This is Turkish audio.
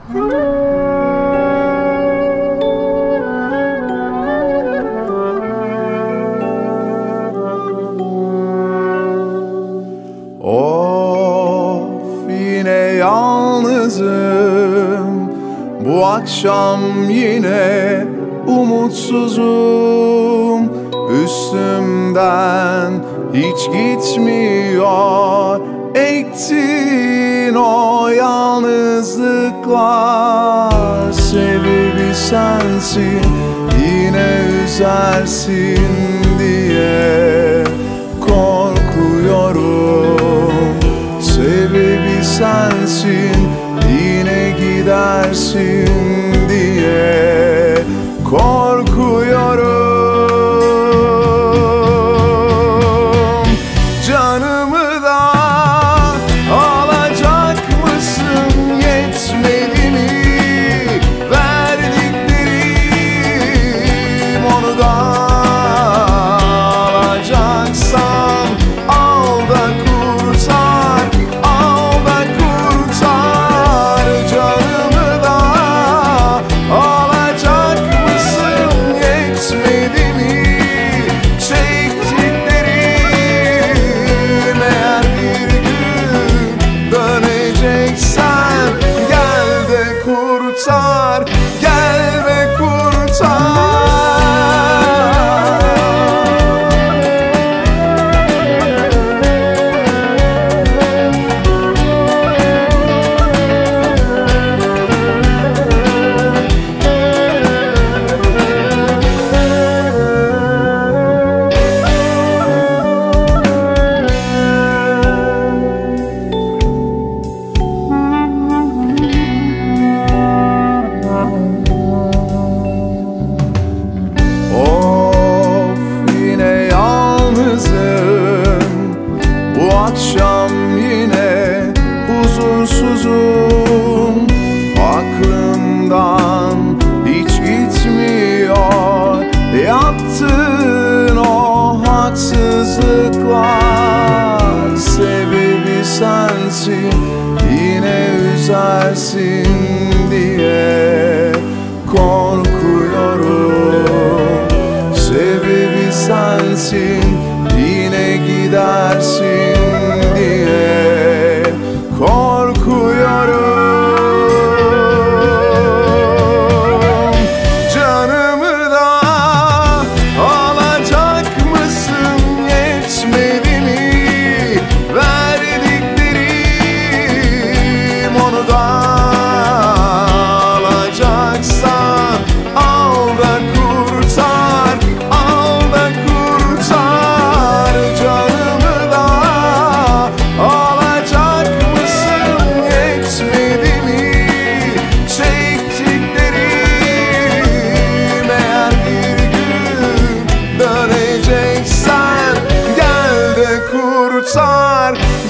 Of, yine yalnızım, bu akşam yine umutsuzum. Üstümden hiç gitmiyor ektiğin o yalnızlıklar. Sebebi sensin, yine üzersin diye korkuyorum. Sebebi sensin, yine gidersin diye korkuyorum. Canımı da alacak mısın, yetmedi mi verdiklerim? Onu da alacaksan al da kurtar, al da kurtar. Canımı da alacak mısın, yetmedi mi çektiklerim? Eğer bir gün döneceksen gel de kurtar, gel de kurtar. Of, yine yalnızım, bu akşam yine huzursuzum. Aklımdan hiç gitmiyor yaptığın o haksızlıklar. Sebebi sensin, yine üzersin diye korkuyorum. Sebebi sensin, yine gidersin diye korkuyorum. Canımı da alacak mısın, yetmedi mi verdiklerim? Onu da alacaksan al da kurtar, al da kurtar. Canımı da alacak mısın, yetmedi mi çektiklerim? Eğer bir gün döneceksen gel de kurtar,